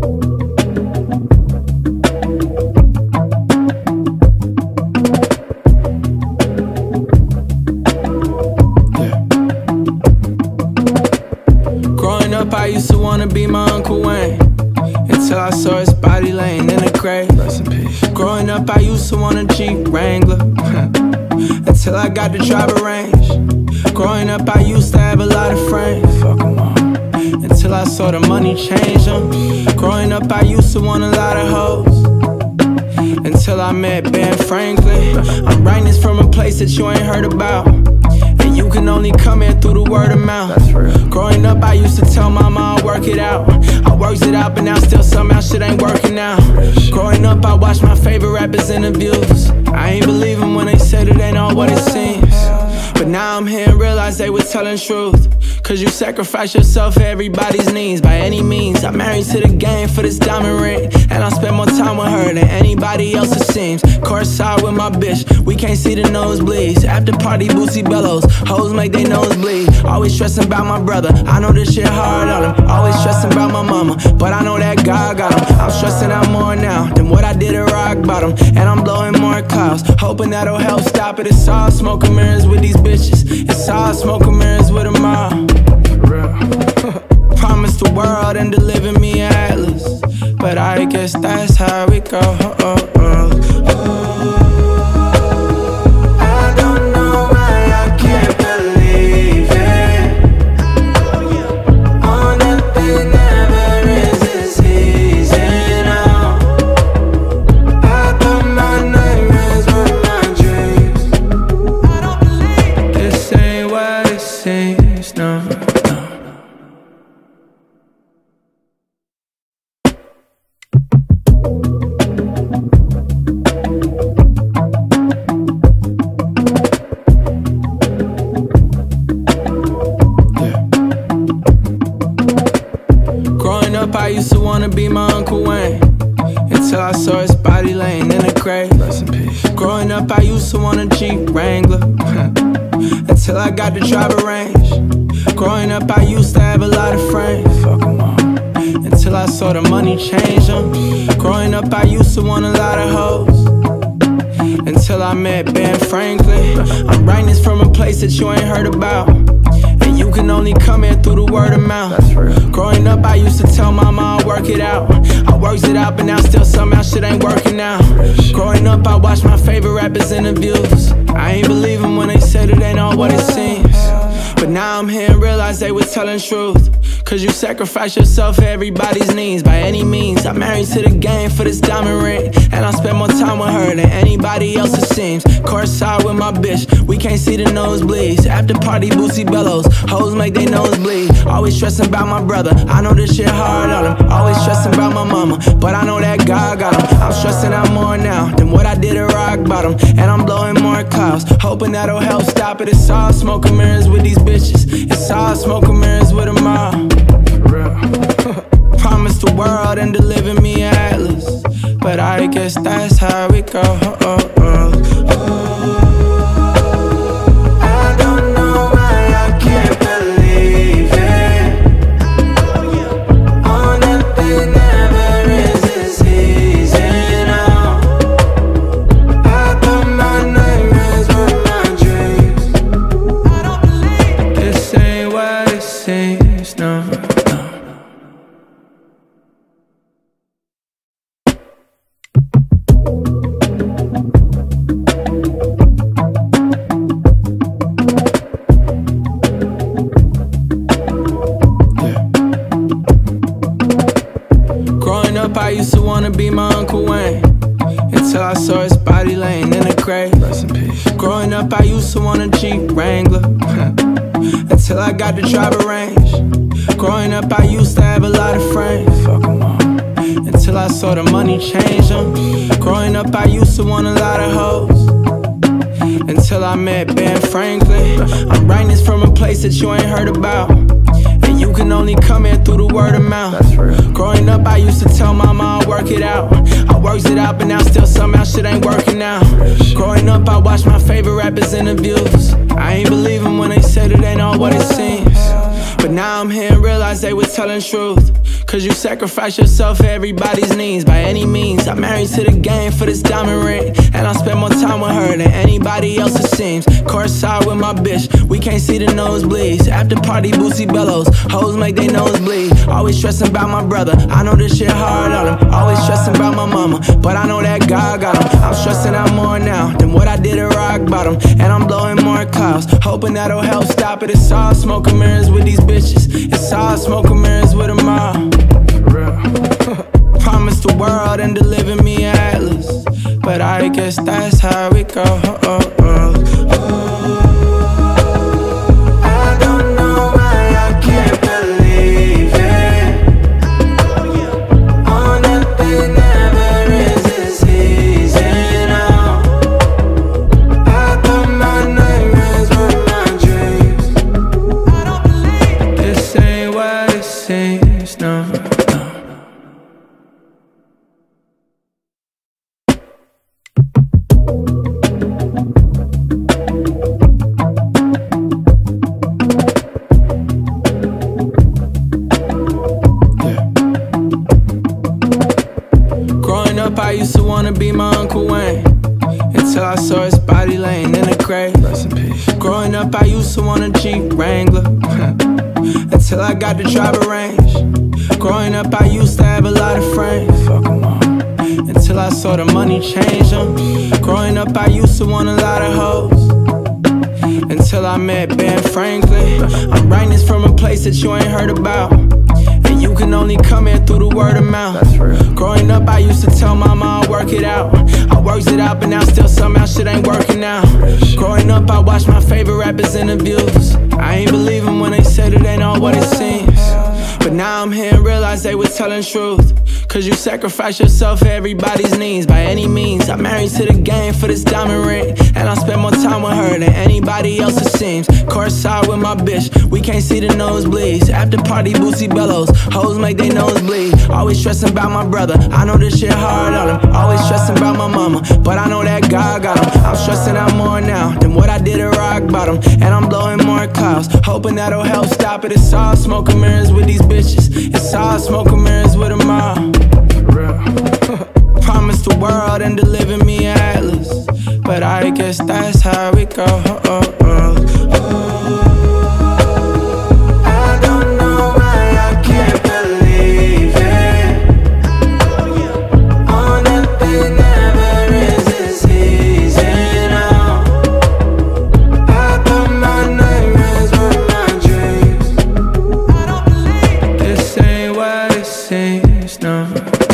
I used to wanna be my Uncle Wayne, until I saw his body laying in the grave. Growing up, I used to want a Jeep Wrangler, until I got to drive a range. Growing up, I used to have a lot of friends, until I saw the money change them. Growing up, I used to want a lot of hoes, until I met Ben Franklin. I'm writing this from a place that you ain't heard about, and you can only come in through the word of mouth. Growing up, I used to tell mama I'll work it out. I worked it out, but now still somehow shit ain't working out. Growing up, I watched my favorite rappers interviews. I ain't believe them when they said it ain't all what it seems. But now I'm here and realize they was telling truth. Cause you sacrifice yourself for everybody's needs by any means. I'm married to the game for this diamond ring, and I spend more time with her than anybody else it seems. Courtside with my bitch, we can't see the nosebleeds. After party, Boosie bellows, hoes make they nose bleed. Always stressing about my brother, I know this shit hard on him. Always stressing about my mama, but I know that God got him. I'm stressing out more now than what I did at rock bottom, and I'm blowing more clouds, hoping that'll help stop it. It's all smoke and mirrors with these bitches, it's all smoke and mirrors with them all. Promised the world and delivered me an atlas, but I guess that's how it goes. I don't know why I can't believe it. Oh, nothing ever is as easy now. I thought my nightmares were my dreams. I don't believe this ain't what it seems, no. I used to wanna be my Uncle Wayne, until I saw his body laying in the grave. Growing up, I used to want a Jeep Wrangler, until I got to drive a range. Growing up, I used to have a lot of friends, until I saw the money change them. Growing up, I used to want a lot of hoes, until I met Ben Franklin. I'm writing this from a place that you ain't heard about, and you can only come in through the word of mouth. Growing up, I used to tell mama I'll work it out. I worked it out, but now still somehow shit ain't working out. Growing up, I watched my favorite rappers interviews. I ain't believe them when they said it ain't all what it seems. But now I'm here and realize they was telling truth. Cause you sacrifice yourself for everybody's needs by any means. I'm married to the game for this diamond ring, and I spend more time with her than anybody else it seems. Courtside with my bitch, we can't see the nosebleeds. After party, Boosie bellows, hoes make they nose bleed. Always stressing about my brother, I know this shit hard on him. Always stressing about my mama, but I know that God got him. I'm stressing out more now than what I did at rock bottom, and I'm blowing more clouds, hoping that'll help stop it. It's all smoke and mirrors with these bitches, it's all smoke and mirrors with them all. Promised the world and delivered me an atlas, but I guess that's how it goes. I don't know why I can't believe it. Oh, nothing ever is as easy now. I thought my nightmares were my dreams. I don't believe this ain't what it seems, no. I used to wanna be my Uncle Wayne, until I saw his body laying in the grave. Growing up, I used to want a Jeep Wrangler, until I got to drive a range. Growing up, I used to have a lot of friends, until I saw the money change them. Growing up, I used to want a lot of hoes, until I met Ben Franklin. I'm writing this from a place that you ain't heard about, and you can only come in through the word of mouth. Growing up, I used to tell mama I'll work it out. I worked it out, but now still somehow shit ain't working out. Growing up, I watched my favorite rappers interviews. I ain't believe them when they said it ain't all what it seems. But now I'm here and realize they was telling truth. Cause you sacrifice yourself for everybody's needs. By any means, I'm married to the game for this diamond ring, and I spend more time with her than anybody else it seems. Courtside with my bitch, we can't see the nosebleeds. After party, Boosie bellows, hoes make they nose bleed. Always stressing about my brother, I know this shit hard on him. Always stressing about my mama, but I know that God got him. I'm stressing out more now than what I did at rock bottom, and I'm blowing more clouds, hoping that'll help stop it. It's all smoke and mirrors with these bitches. It's all smoke and mirrors with them all. Promised the world and delivered me an atlas, but I guess that's how it goes. I don't know why I can't believe it. Oh, nothing ever is easy now. I thought my nightmares were my dreams. I don't believe this ain't what it seems, no. I used to wanna be my Uncle Wayne, until I saw his body laying in the grave. Growing up, I used to want a Jeep Wrangler, until I got to drive a Range. Growing up, I used to have a lot of friends, until I saw the money change them. Growing up, I used to want a lot of hoes, until I met Ben Franklin. I'm writing this from a place that you ain't heard about, and you can only come here through the word of mouth. Growing up, I used to tell mama I'll work it out. I worked it out, but now still somehow shit ain't working out. Growing up, I watched my favorite rappers' interviews. I ain't believe them when they said it ain't all what it seems. But now I'm here and realize they was telling truth. Cause you sacrifice yourself for everybody's needs. By any means, I'm married to the game for this diamond ring, and I spend more time with her than anybody else it seems. Courtside with my bitch, we can't see the nosebleeds. After party, Boosie bellows, hoes make they nose bleed. Always stressing about my brother, I know this shit hard on him. Always stressing about my mama, but I know that God got him. I'm stressing out more now than what I did at rock bottom, and I'm blowing more clouds, hoping that'll help stop it. It's all smoke and mirrors with these bitches. It's all smoke and mirrors with them all. Promised the world and delivered me an atlas, but I guess that's how it goes. I don't know why I can't believe it. Oh, nothing ever is easy now. I thought my nightmares were my dreams. I don't believe this ain't what it seems, no.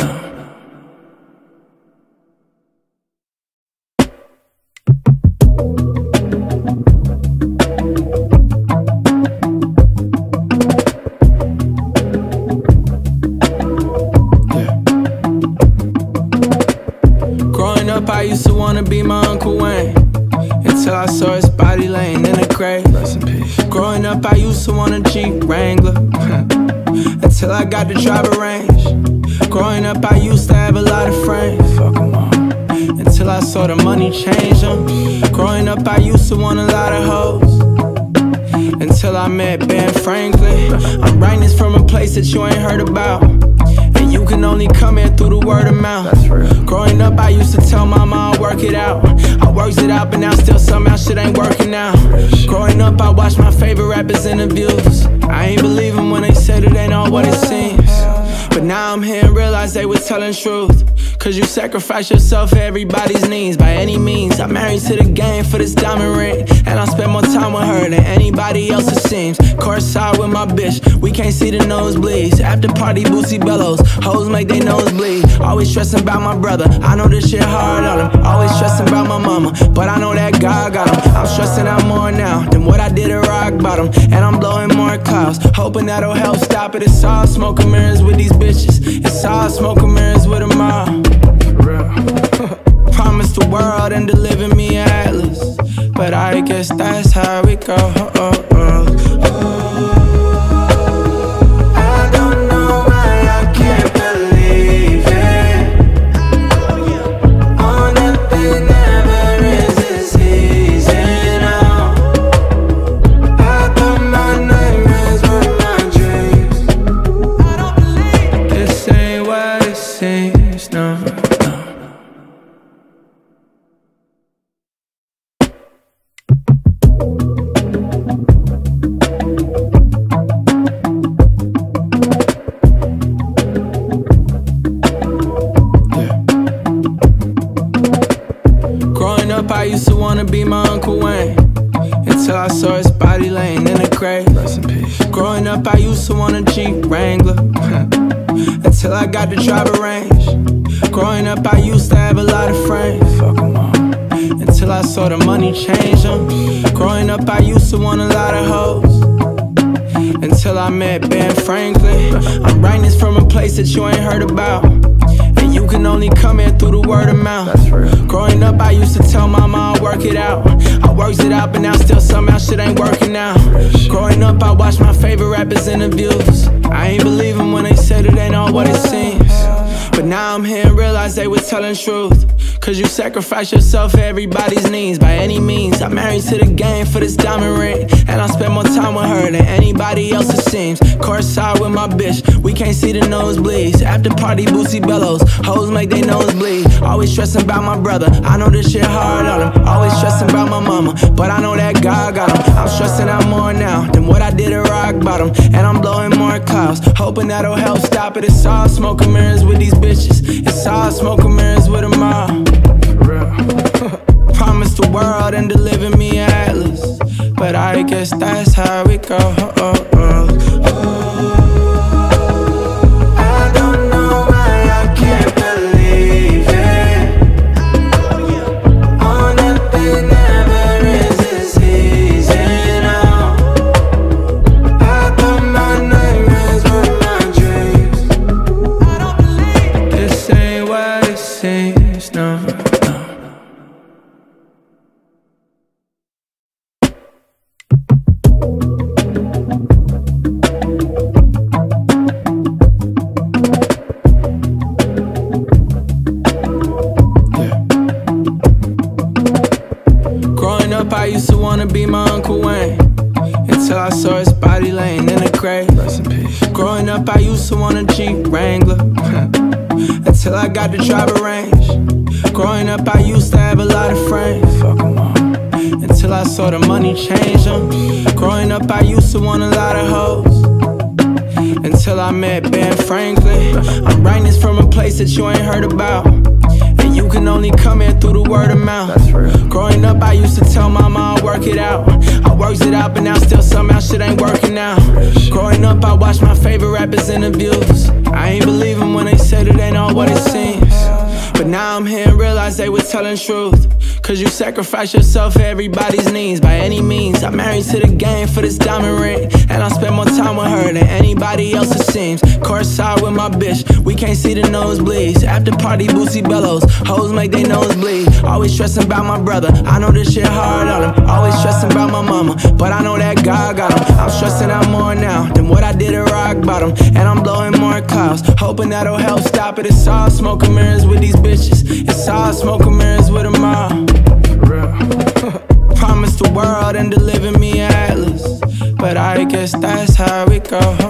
I used to wanna be my Uncle Wayne, until I saw his body laying in the grave. Growing up, I used to want a Jeep Wrangler, until I got to drive a Range. Growing up, I used to have a lot of friends, until I saw the money change them. Growing up, I used to want a lot of hoes, until I met Ben Franklin. I'm writing this from a place that you ain't heard about, and you can only come here through the word of mouth. Growing up, I used to tell mama I'll work it out. I worked it out, but now still somehow shit ain't working out. Growing up, I watched my favorite rappers' interviews. I ain't believe them when they said it ain't all what it seems. But now I'm here and realize they was telling truth. Cause you sacrifice yourself for everybody's needs. By any means, I'm married to the game for this diamond ring, and I spend more time with her than anybody else it seems. Courtside with my bitch, we can't see the nosebleeds. After party, Boosie bellows, hoes make they nose bleed. Always stressing about my brother, I know this shit hard on him. Always stressing about my mama, but I know that God got him. I'm stressing out more now than what I did at rock bottom, and I'm blowing more clouds, hoping that'll help stop it. It's all smoke and mirrors with these bitches. It's all smoke and mirrors with them all. Promised the world and delivered me an atlas, but I guess that's how it goes. I don't know why I can't believe it. Oh, nothing ever is easy now. I thought my nightmares were my dreams. I don't believe I saw his body laying in the grave. Growing up, I used to want a Jeep Wrangler until I got to drive a Range. Growing up, I used to have a lot of friends. Fuck 'em all. Until I saw the money change them. Growing up, I used to want a lot of hoes. Until I met Ben Franklin. I'm writing this from a place that you ain't heard about, and you can only come in through the word of mouth. Growing up, I used to tell mama I'll work it out. I worked it out, but now still somehow shit ain't working out. Growing up, I watched my favorite rappers interviews. I ain't believe them when they said it ain't all what it seems. But now I'm here and realize they was telling truth. Cause you sacrifice yourself for everybody's needs by any means. I'm married to the game for this diamond ring, and I spend more time with her than anybody else it seems. Courtside with my bitch, we can't see the nosebleeds. After party, Boosie bellows, hoes make they nose bleed. Always stressing about my brother, I know this shit hard on him. Always stressing about my mama, but I know that God got him. I'm stressing out more now than what I did at rock bottom, and I'm blowing more clouds, hoping that'll help stop it. It's all smoke and mirrors with these bitches. It's all smoke and mirrors with them all. Promised the world and delivered me an atlas, but I guess that's how it goes. I don't know why I can't believe it. Oh, nothing ever is as easy now. I thought my nightmares were my dreams. I don't believe this ain't what it seems, no. I used to wanna be my Uncle Wayne until I saw his body laying in the grave. Growing up, I used to want a Jeep Wrangler until I got to drive a Range. Growing up, I used to have a lot of friends. Fuck 'em all. Until I saw the money change them. Growing up, I used to want a lot of hoes. Until I met Ben Franklin. I'm writing this from a place that you ain't heard about, and you can only come in through the word of mouth. Growing up, I used to tell mama I'll work it out. I worked it out, but now still somehow shit ain't working out. Growing up, I watched my favorite rappers interviews. I ain't believe them when they said it ain't all what it seems. But now I'm here and realize they was telling truth. Cause you sacrifice yourself for everybody's needs by any means. I'm married to the game for this diamond ring, and I spend more time with her than anybody else it seems. Courtside with my bitch, we can't see the nosebleeds. After party, Boosie bellows, hoes make they nose bleed. Always stressing about my brother, I know this shit hard on him. Always stressing about my mama, but I know that God got him. I'm stressing out more now than what I did at rock bottom, and I'm blowing more clouds, hoping that'll help stop it. It's all smoke and mirrors with these bitches. It's all smoke and mirrors with them all. Promised the world and delivered me an atlas, but I guess that's how it goes.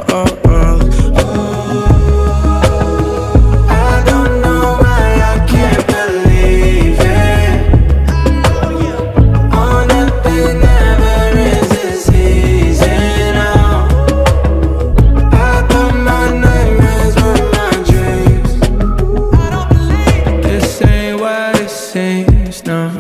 I don't know why I can't believe it. Oh, nothing ever is as easy now. I thought my nightmares were my dreams. I don't believe this ain't what it seems, no.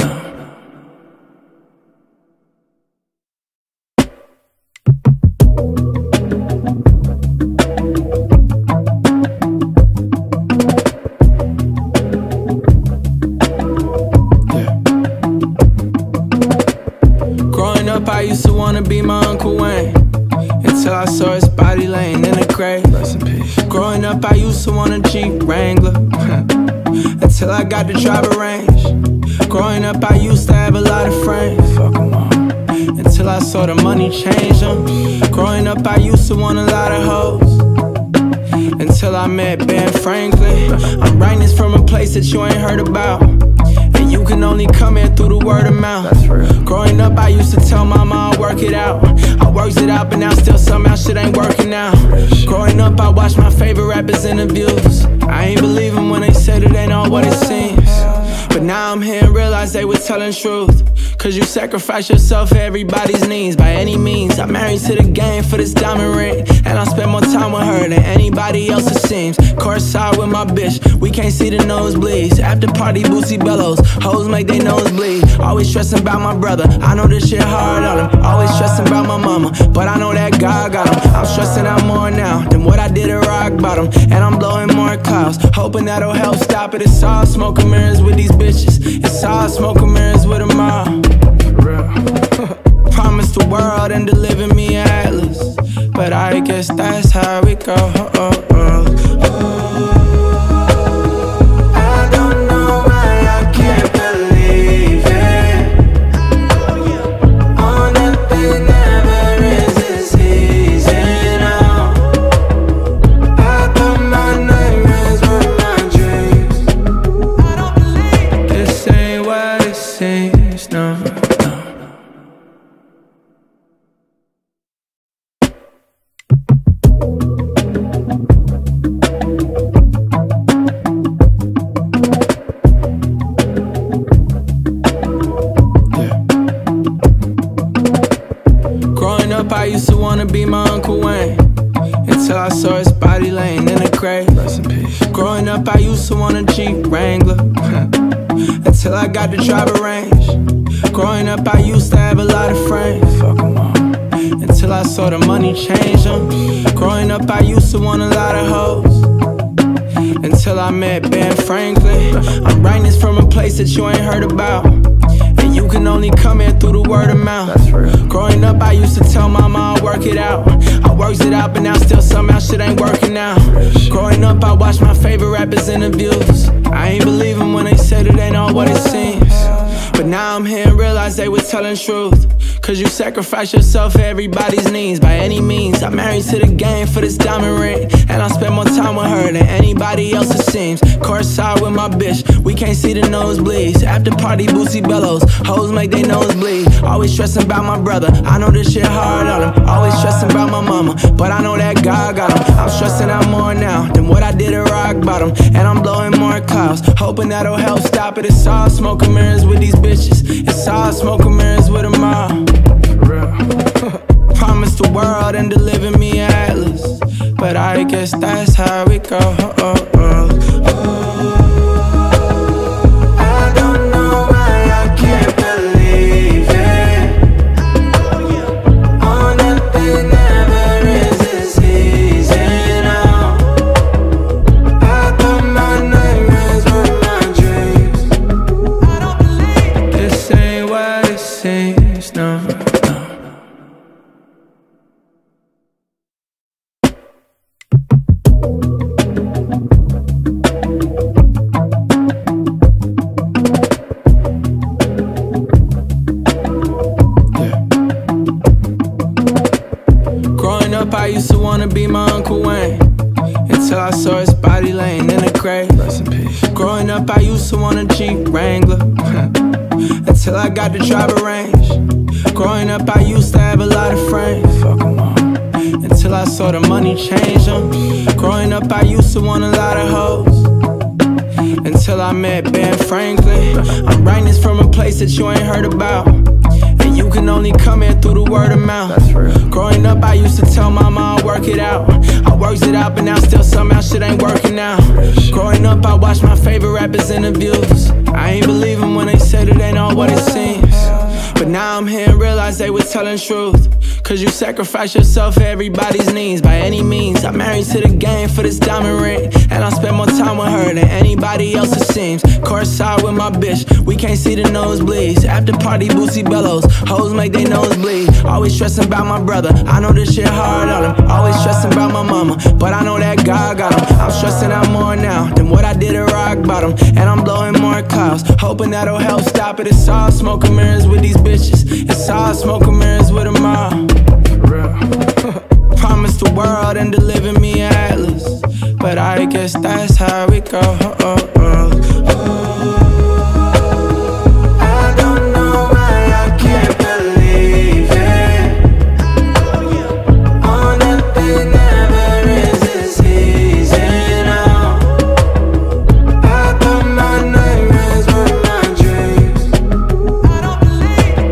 I used to wanna be my Uncle Wayne until I saw his body laying in the grave. Growing up, I used to want a Jeep Wrangler until I got to drive a Range. Growing up, I used to have a lot of friends. Fuck 'em all. Until I saw the money change them. Growing up, I used to want a lot of hoes. Until I met Ben Franklin. I'm writing this from a place that you ain't heard about, and you can only come in through the word of mouth. Growing up, I used to tell mama I'll work it out. I worked it out, but now still somehow shit ain't working out. Growing up, I watched my favorite rappers interviews. I ain't believe them when they said it ain't all what it seems. But now I'm here and realize they was telling truth. Cause you sacrifice yourself for everybody's needs. By any means, I'm married to the game for this diamond ring, and I spend more time with her than anybody else it seems. Courtside with my bitch, we can't see the nosebleeds. After party, Boosie bellows, hoes make they nose bleed. Always stressing about my brother, I know this shit hard on him. Always stressing about my mama, but I know that God got him. I'm stressing out more now than what I did at rock bottom, and I'm blowing more clouds, hoping that'll help stop it. It's all smoke and mirrors with these bitches. It's all smoke and mirrors with them all. Promise the world and deliver me an atlas, but I guess that's how it goes. I don't know why I can't believe it. Oh, nothing ever is this easy now. I thought my nightmares were my dreams. I don't believe this ain't what it seems, no. I used to wanna be my Uncle Wayne, until I saw his body laying in a grave. Growing up, I used to want a Jeep Wrangler, until I got to drive a range. Growing up, I used to have a lot of friends, until I saw the money change them. Growing up, I used to want a lot of hoes, until I met Ben Franklin. I'm writing this from a place that you ain't heard about, and you can only come here through the word of mouth. Growing up, I used to tell mama I'll work it out. I worked it out, but now still somehow shit ain't working out. Growing up, I watched my favorite rappers' interviews. I ain't believe them when they said it ain't all what it seems. But now I'm here and realize they was telling truth. Cause you sacrifice yourself for everybody's needs. By any means, I'm married to the game for this diamond ring, and I spend more time with her than anybody else it seems. Courtside with my bitch, we can't see the nosebleeds. After party, Boosie bellows, hoes make they nose bleed. Always stressing about my brother, I know this shit hard on him. Always stressing about my mama, but I know that God got him. I'm stressing out more now than what I did at rock bottom, and I'm blowing more clouds, hoping that'll help stop it. It's all smoke and mirrors with these bitches. It's all smoke and mirrors with them all. Promise the world and deliver me an atlas, but I guess that's how it goes. I don't know why I can't believe it. Oh, nothing ever is this easy now. I thought my nightmares were my dreams. I don't believe this ain't what it seems, no. I used to wanna be my Uncle Wayne, until I saw his body laying in a grave. Growing up, I used to want a Jeep Wrangler, until I got to drive a range. Growing up, I used to have a lot of friends, until I saw the money change them. Growing up, I used to want a lot of hoes, until I met Ben Franklin. I'm writing this from a place that you ain't heard about, and you can only come here through the word of mouth. Growing up, I used to tell mama I'll work it out. I worked it out, but now still somehow shit ain't working out. Growing up, I watched my favorite rappers' interviews. I ain't believe them when they said it ain't all what it seems. But now I'm here and realize they was telling truth. Cause you sacrifice yourself for everybody's needs. By any means, I'm married to the game for this diamond ring, and I spend more time with her than anybody else it seems. Courtside with my bitch, we can't see the nosebleeds. After party, Boosie bellows, hoes make they nose bleed. Always stressing about my brother, I know this shit hard on him. Always stressing about my mama, but I know that God got him. I'm stressing out more now than what I did at rock bottom, and I'm blowing more clouds, hoping that'll help stop it. It's all smoke and mirrors with these bitches. It's all smoke and mirrors with them all. Promise the world and deliver me an atlas, but I guess that's how it goes. I don't know why I can't believe it. Oh, nothing ever is this easy now. I thought my nightmares were my dreams. I don't believe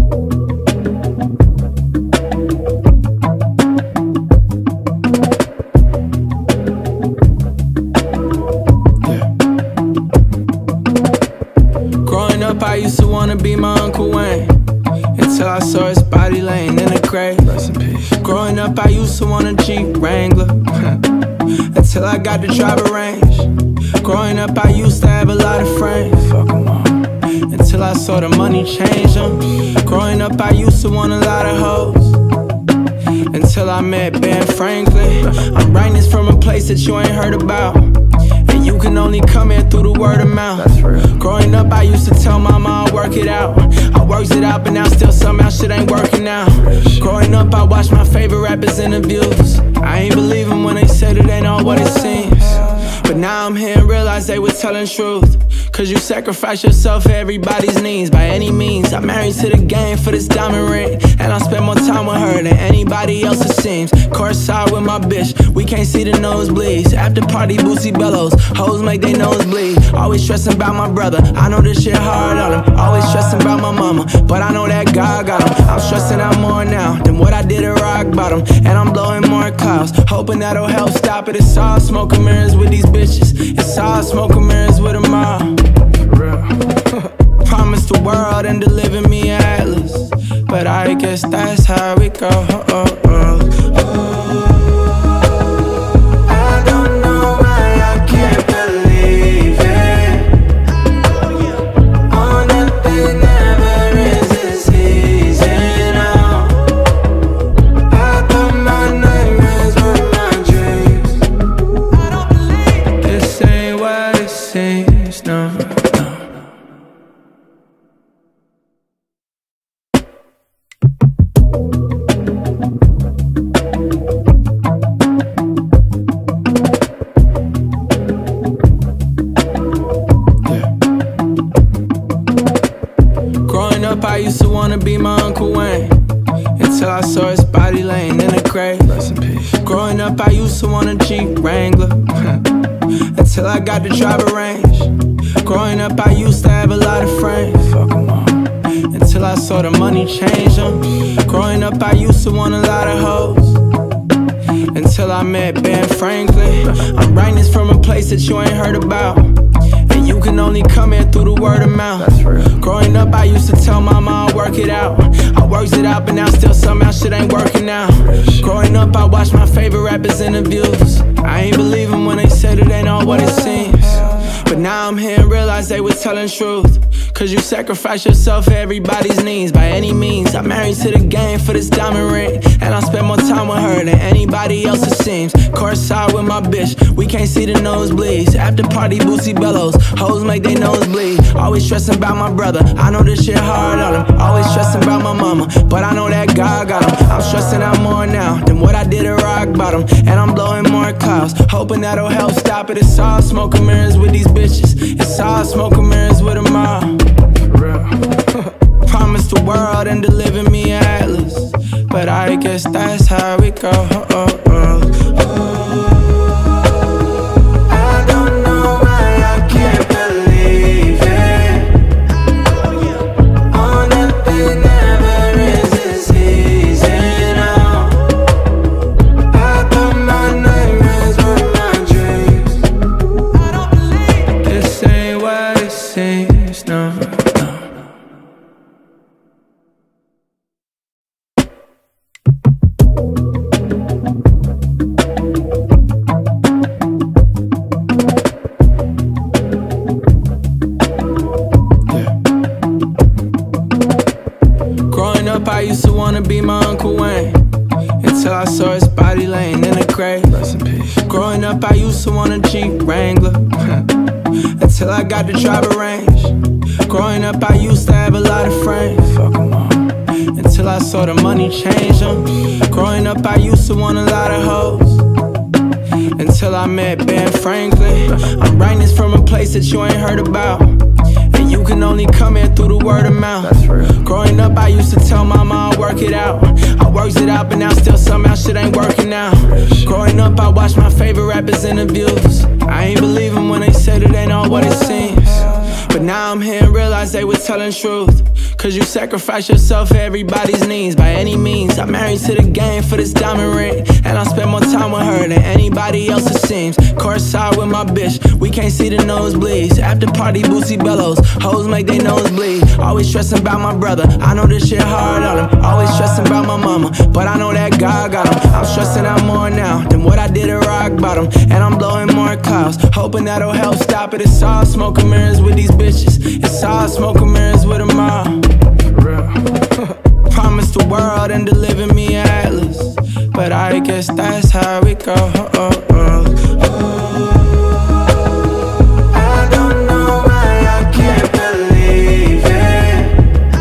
Growing up, I used to wanna be my Uncle Wayne, until I saw his body laying in the grave. Growing up, I used to want a Jeep Wrangler, until I got to drive a Range. Growing up, I used to have a lot of friends, until I saw the money change them. Growing up, I used to want a lot of hoes, until I met Ben Franklin. I'm writing this from a place that you ain't heard about, and you can only come here through the word of mouth. Growing up, I used to tell mama I'll work it out. I worked it out, but now still somehow shit ain't working out. Growing up, I watched my favorite rappers' interviews. I ain't believe them when they said it ain't all what it seems. But now I'm here and realize they was telling truth. Cause you sacrifice yourself for everybody's needs by any means. I'm married to the game for this diamond ring, and I spend more time with her than anybody else it seems. Courtside with my bitch, we can't see the nosebleeds. After party, Boosie bellows, hoes make they nose bleed. Always stressing about my brother, I know this shit hard on him. Always stressing about my mama, but I know that God got him. I'm stressing out more now than what I did at rock bottom, and I'm blowing more clouds, hoping that'll help stop it. It's all smoke and mirrors with these bitches, it's all smoke and mirrors with them all. Promised the world and delivered me an atlas, but I guess that's how it goes. I don't know why I can't believe it. Oh, nothing ever is this easy now. I thought my nightmares were my dreams. I don't believe this ain't what it seems, no. I used to wanna be my Uncle Wayne, until I saw his body laying in the grave. Growing up, I used to want a Jeep Wrangler, until I got to drive a Range. Growing up, I used to have a lot of friends, until I saw the money change them. Growing up, I used to want a lot of hoes, until I met Ben Franklin. I'm writing this from a place that you ain't heard about, and you can only come here through the word of mouth. Growing up, I used to tell mama I'll work it out. I worked it out, but now still somehow shit ain't working out. Growing up, I watched my favorite rappers' interviews. I ain't believe them when they said it ain't all what it seems. But now I'm here and realize they was telling truth. Cause you sacrifice yourself for everybody's needs by any means. I'm married to the game for this diamond ring, and I spend more time with her than anybody else it seems. Courtside with my bitch, we can't see the nosebleeds. After party, Boosie bellows, hoes make they nose bleed. Always stressing about my brother, I know this shit hard on him. Always stressing about my mama, but I know that God got him. I'm stressing out more now than what I did at rock bottom, and I'm blowing more clouds, hoping that'll help stop it. It's all smoke and mirrors with these bitches, it's all smoke and mirrors with them all. Promised the world and delivered me an atlas, but I guess that's how it goes. I don't know why I can't believe it. Oh, nothing ever is this easy now. I thought my nightmares were my dreams. I don't believe this ain't what it seems, no. I used to wanna be my Uncle Wayne, until I saw his body laying in the grave. Growing up, I used to want a Jeep Wrangler, until I got to drive a Range. Growing up, I used to have a lot of friends, until I saw the money change them. Growing up, I used to want a lot of hoes, until I met Ben Franklin. I'm writing this from a place that you ain't heard about, and you can only come here through the word of mouth. Growing up, I used to tell mama I'll work it out. I worked it out, but now still somehow shit ain't working out. Growing up, I watched my favorite rappers' interviews. I ain't believe them when they said it ain't all what it seems. But now I'm here and realize they was telling truth. Cause you sacrifice yourself for everybody's needs. By any means, I'm married to the game for this diamond ring. And I spend more time with her than anybody else it seems. Courtside with my bitch, we can't see the nosebleeds. After party, Boosie bellows, hoes make they nose bleed. Always stressing about my brother, I know this shit hard on him. Always stressing about my mama, but I know that God got him. I'm stressing out more now than what I did at rock bottom. And I'm blowing more clouds, hoping that'll help stop it. It's all smoke and mirrors with these bitches. It's all smoke and mirrors with them all. Promised the world and delivered me atlas, but I guess that's how it goes. I don't know why I can't believe it.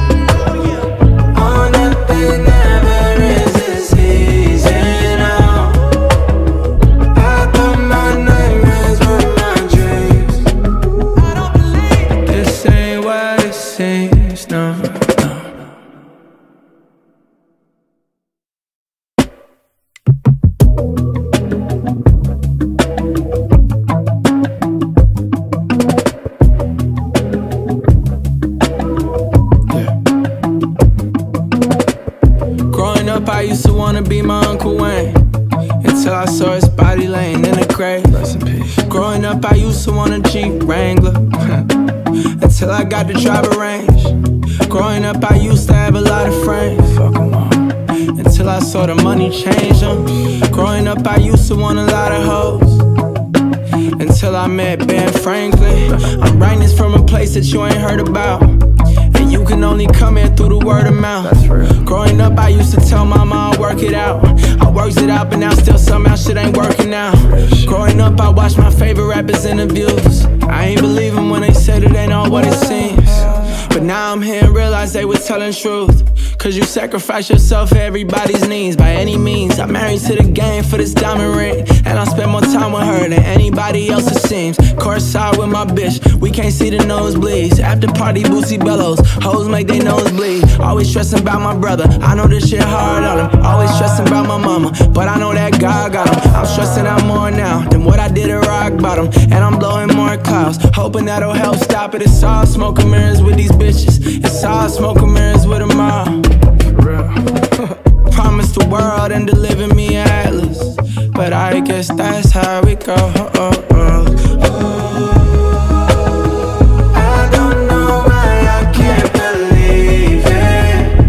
Oh, nothing ever is as easy now. I thought my nightmares were my dreams. I don't believe this ain't what it seems, no. I used to wanna be my Uncle Wayne, until I saw his body laying in the grave. Growing up, I used to want a Jeep Wrangler, until I got to drive a range. Growing up, I used to have a lot of friends, until I saw the money change them. Growing up, I used to want a lot of hoes, until I met Ben Franklin. I'm writing this from a place that you ain't heard about, and you can only come here through the word of mouth. Growing up, I used to tell mama I'll work it out. I works it out, but now still somehow shit ain't working out. Growing up, I watched my favorite rappers' interviews. I ain't believe them when they said it ain't all what it seems. But now I'm here and realize they was telling truth. Cause you sacrifice yourself for everybody's needs. By any means, I'm married to the game for this diamond ring. And I spend more time with her than anybody else it seems. Courtside with my bitch, we can't see the nosebleeds. After party, Boosie bellows, hoes make they nose bleed. Always stressing about my brother, I know this shit hard on him. Always stressing about my mama, but I know that God got him. I'm stressing out more now than what I did at rock bottom. And I'm blowing more clouds, hoping that'll help stop it. It's all smoke and mirrors with these bitches. It's all smoke and mirrors with them all. Promised the world and delivered me atlas, but I guess that's how it goes. I don't know why I can't believe it.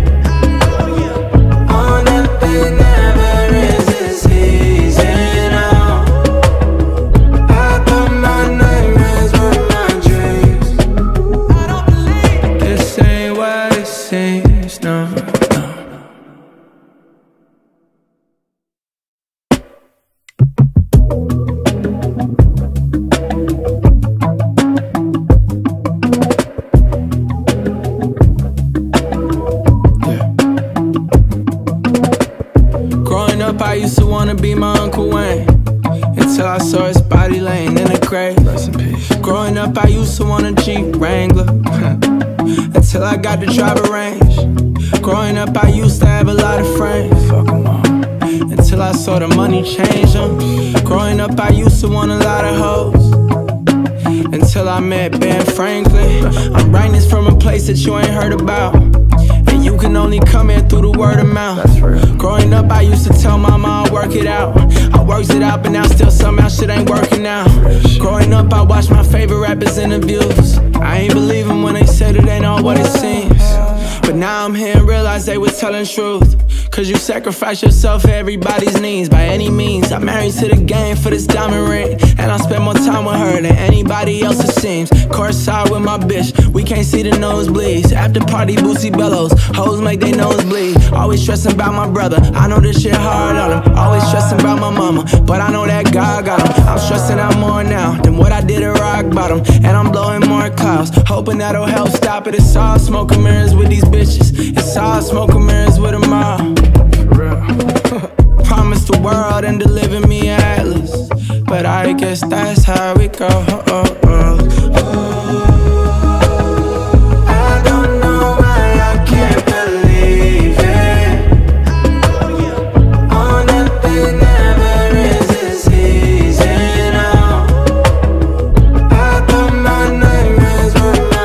Oh, nothing ever is as easy now. I thought my nightmares were my dreams. I don't believe this ain't what it seems, no. I used to wanna be my Uncle Wayne, until I saw his body laying in the grave. Growing up, I used to want a Jeep Wrangler, until I got to drive a range. Growing up, I used to have a lot of friends, until I saw the money change them. Growing up, I used to want a lot of hoes, until I met Ben Franklin. I'm writing this from a place that you ain't heard about, and you can only come here through the word of mouth. Growing up, I used to tell mama I'll work it out. I works it out, but now still somehow shit ain't working out. Growing up, I watched my favorite rappers' interviews. I ain't believe them when they said it ain't all what it seems. But now I'm here and realize they was telling truth. Cause you sacrifice yourself for everybody's needs. By any means, I'm married to the game for this diamond ring. And I spend more time with her than anybody else it seems. Courtside with my bitch, we can't see the nosebleeds. After party, Boosie bellows, hoes make they nose bleed. Always stressing about my brother, I know this shit hard on him. Always stressing about my mama, but I know that God got him. I'm stressing out more now than what I did at rock bottom. And I'm blowing more clouds, hoping that'll help stop it. It's all smoke and mirrors with these bitches. It's all smoke and mirrors with them all. Promised the world and delivered me atlas, but I guess that's how it goes. I don't know why I can't believe it. Oh, nothing ever is as easy now. I thought my nightmares were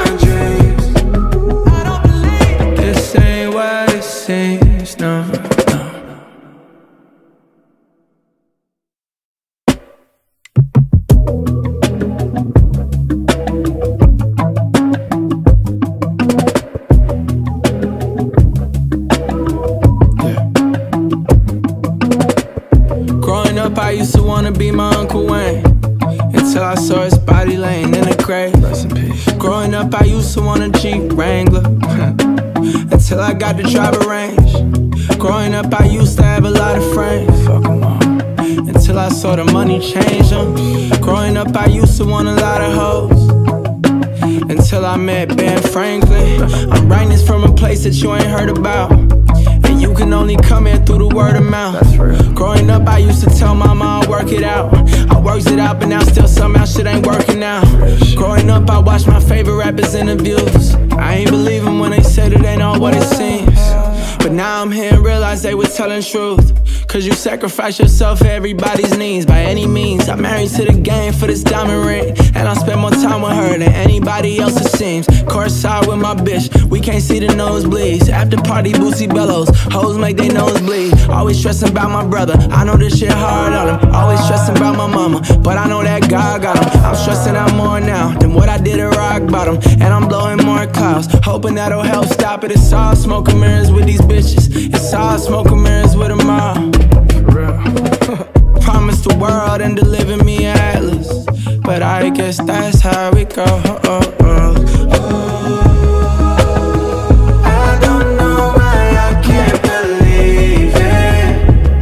I saw his body laying in the grave. Growing up, I used to want a Jeep Wrangler until I got to drive a range. Growing up, I used to have a lot of friends. Fuck 'em all. Until I saw the money change them. Growing up, I used to want a lot of hoes. Until I met Ben Franklin. I'm writing this from a place that you ain't heard about, and you can only come in through the word of mouth. Growing up, I used to tell mama I'll work it out. I worked it out, but now still somehow shit ain't working out. Growing up, I watched my favorite rappers' interviews. I ain't believe them when they said it ain't all what it seems. But now I'm here and realize they was telling truth. Cause you sacrifice yourself for everybody's needs by any means. I'm married to the game for this diamond ring, and I spend more time with her than anybody else it seems. Courtside with my bitch, we can't see the nosebleeds. After party, Boosie bellows, hoes make they nose bleed. Always stressing about my brother, I know this shit hard on him. Always stressing about my mama, but I know that God got him. I'm stressing out more now than what I did at rock bottom, and I'm blowing more clouds, hoping that'll help stop it. It's all smoke and mirrors with these bitches. It's all smoke and mirrors with them all. Promised the world and delivered me an atlas, but I guess that's how it goes. I don't know why I can't believe it.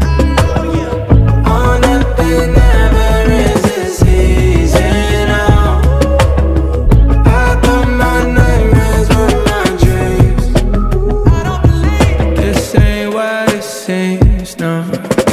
Oh, nothing ever is as easy now. I thought my nightmares were my dreams. I don't believe this ain't what it seems, no.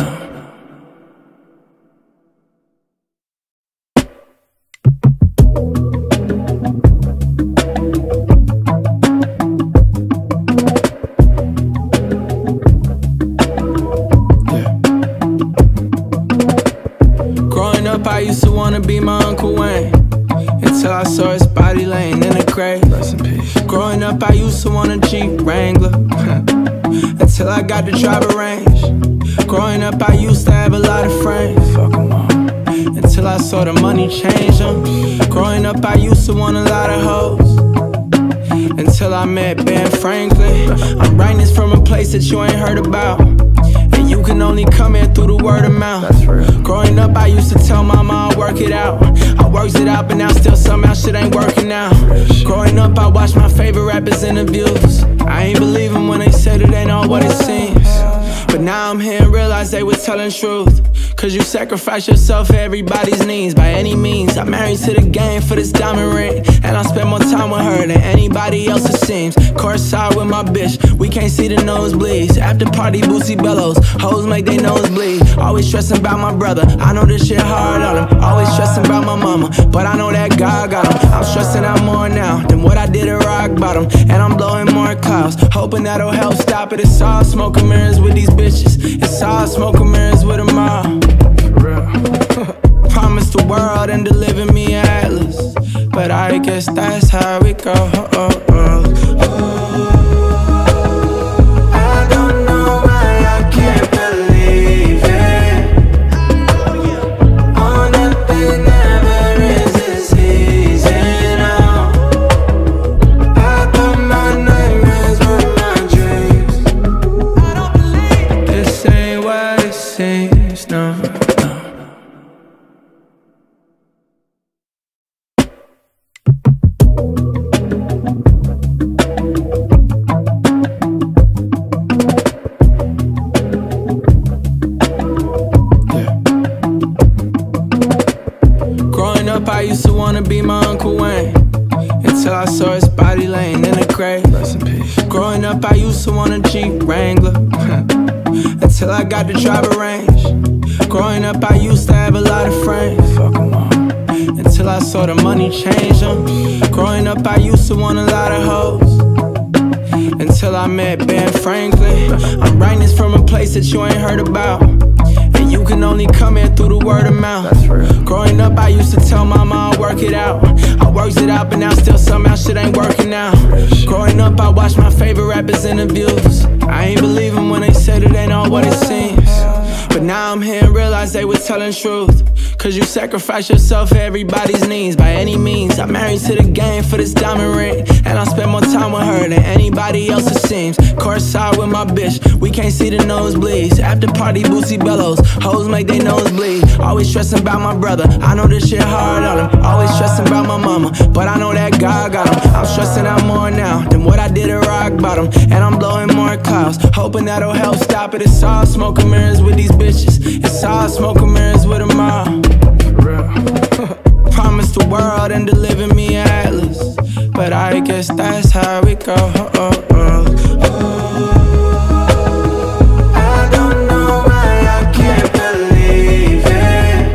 I used to wanna be my Uncle Wayne until I saw his body laying in the grave. Growing up, I used to want a Jeep Wrangler until I got to drive a range. Growing up, I used to have a lot of friends. Fuck 'em all. Until I saw the money change them. Growing up, I used to want a lot of hoes. Until I met Ben Franklin. I'm writing this from a place that you ain't heard about, and you can only come in through the word of mouth. Growing up, I used to tell mama I'll work it out. I worked it out, but now still somehow shit ain't working out. Growing up, I watched my favorite rappers' interviews. I ain't believe them when they said it ain't all what it seems. But now I'm here and realize they was telling truth. Cause you sacrifice yourself for everybody's needs by any means. I'm married to the game for this diamond ring, and I spend more time with her than anybody else it seems. Courtside with my bitch, we can't see the nosebleeds. After party, Boosie bellows, hoes make they nose bleed. Always stressing about my brother, I know this shit hard on him. Always stressing about my mama, but I know that God got him. I'm stressing out more now than what I did at rock bottom, and I'm blowing more clouds, hoping that'll help stop it. It's all smoke and mirrors with these bitches. It's all smoke and mirrors with them all. Promised the world and delivered me an atlas, but I guess that's how it goes. I don't know why I can't believe it. Oh, nothing ever is as easy now. I thought my nightmares were my dreams. I don't believe this ain't what it seems, no. I used to wanna be my Uncle Wayne until I saw his body laying in the grave. Growing up, I used to want a Jeep Wrangler until I got to drive a range. Growing up, I used to have a lot of friends. Fuck 'em all. Until I saw the money change them. Growing up, I used to want a lot of hoes. Until I met Ben Franklin. I'm writing this from a place that you ain't heard about, and you can only come in through the word of mouth. Growing up, I used to tell mama I'll work it out. I worked it out, but now still somehow shit ain't working out. Growing up, I watched my favorite rappers' interviews. I ain't believe them when they said it ain't all what it seems. But now I'm here and realize they was telling truth. Cause you sacrifice yourself for everybody's needs by any means. I'm married to the game for this diamond ring, and I spend more time with her than anybody else it seems. Courtside with my bitch, we can't see the nosebleeds. After party, Boosie bellows, hoes make they nose bleed. Always stressing about my brother, I know this shit hard on him. Always stressing about my mama, but I know that God got him. I'm stressing out more now than what I did at rock bottom, and I'm blowing more clouds, hoping that'll help stop it. It's all smoke and mirrors with these bitches, it's all smoke and mirrors with them all. Promised the world and delivered me an atlas, but I guess that's how it goes. I don't know why I can't believe it.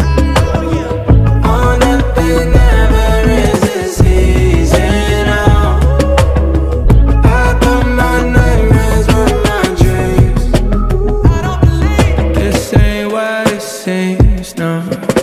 Oh, nothing ever is as easy now. I thought my nightmares were my dreams. I don't believe this ain't what it seems, no.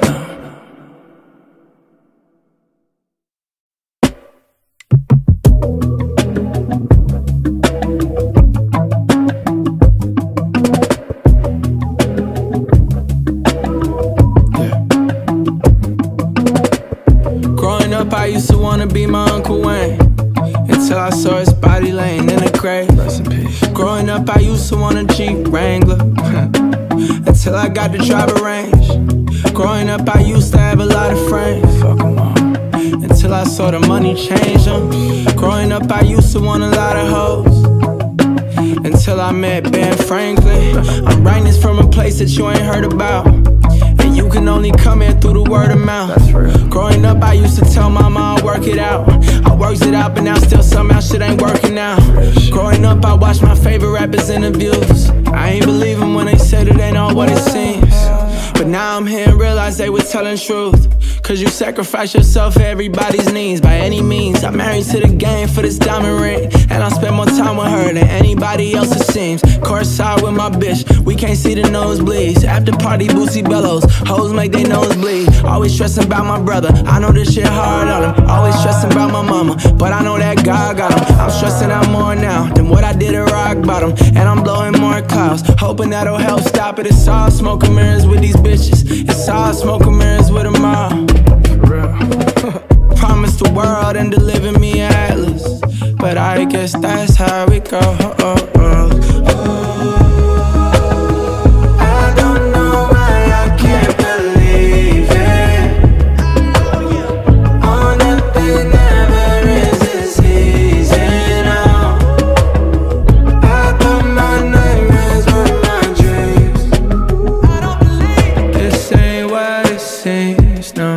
I used to wanna be my Uncle Wayne, until I saw his body laying in the grave. Growing up, I used to want a Jeep Wrangler, until I got to drive a range. Growing up, I used to have a lot of friends, until I saw the money change them. Growing up, I used to want a lot of hoes, until I met Ben Franklin. I'm writing this from a place that you ain't heard about, and you can only come here through the word of mouth. Growing up, I used to tell mama I'll work it out. I works it out, but now still somehow shit ain't working out. Growing up, I watched my favorite rappers' interviews. I ain't believe them when they said it ain't all what it seems. But now I'm here and realize they was telling truth. Cause you sacrifice yourself for everybody's needs by any means. I'm married to the game for this diamond ring, and I spend more time with her than anybody else it seems. Courtside with my bitch, we can't see the nosebleeds. After party, Boosie bellows, hoes make they nose bleed. Always stressing about my brother, I know this shit hard on him. Always stressing about my mama, but I know that God got him. I'm stressing out more now than what I did at rock bottom, and I'm blowing more clouds, hoping that'll help stop it. It's all smoke and mirrors with these bitches, it's all smoke and mirrors with them all. Promised the world and delivered me an atlas, but I guess that's how it goes. I don't know why I can't believe it. Oh, nothing ever is as easy now. I thought my nightmares were my dreams. I don't believe this ain't what it seems, no.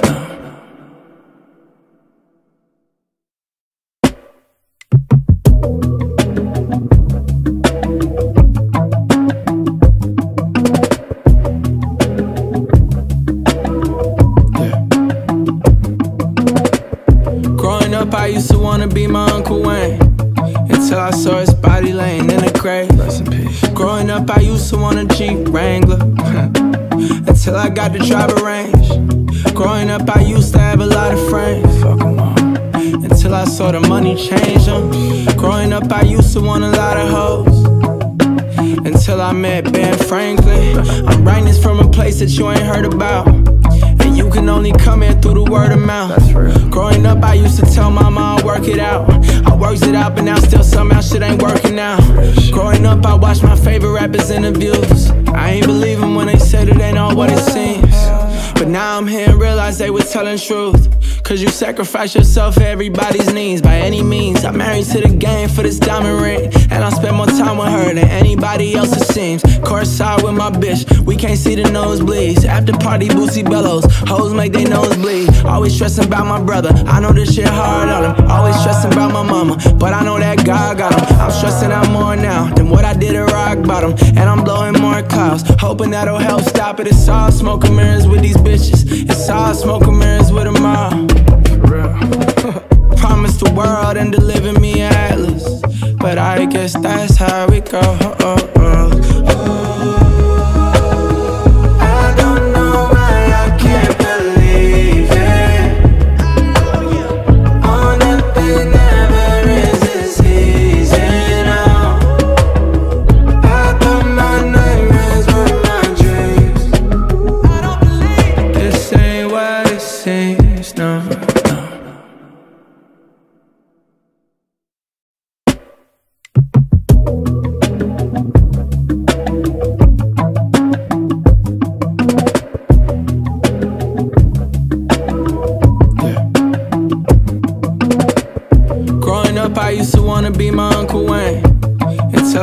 I used to wanna be my Uncle Wayne, until I saw his body laying in the grave. Growing up, I used to want a Jeep Wrangler, until I got to drive a range. Growing up, I used to have a lot of friends, until I saw the money change them. Growing up, I used to want a lot of hoes, until I met Ben Franklin. I'm writing this from a place that you ain't heard about, and you can only come here through the word of mouth. Growing up, I used to tell mama I'll work it out. I works it out, but now still somehow shit ain't working out. Growing up, I watched my favorite rappers' interviews. I ain't believe them when they said it ain't all what it seems. But now I'm here and realize they was telling truth. Cause you sacrifice yourself for everybody's needs by any means. I'm married to the game for this diamond ring, and I spend more time with her than anybody else it seems. Courtside with my bitch, we can't see the nosebleeds. After party, Boosie bellows, hoes make they nose bleed. Always stressing about my brother, I know this shit hard on him. Always stressing about my mama, but I know that God got him. I'm stressing out more now than what I did at rock bottom, and I'm blowing more clouds, hoping that'll help stop it. It's all smoke and mirrors with these bitches, it's all smoke and mirrors with them all. Promised the world and delivered me an atlas, but I guess that's how it goes. I don't know why I can't believe it. Oh, nothing ever is as easy now. I thought my nightmares were my dreams. I don't believe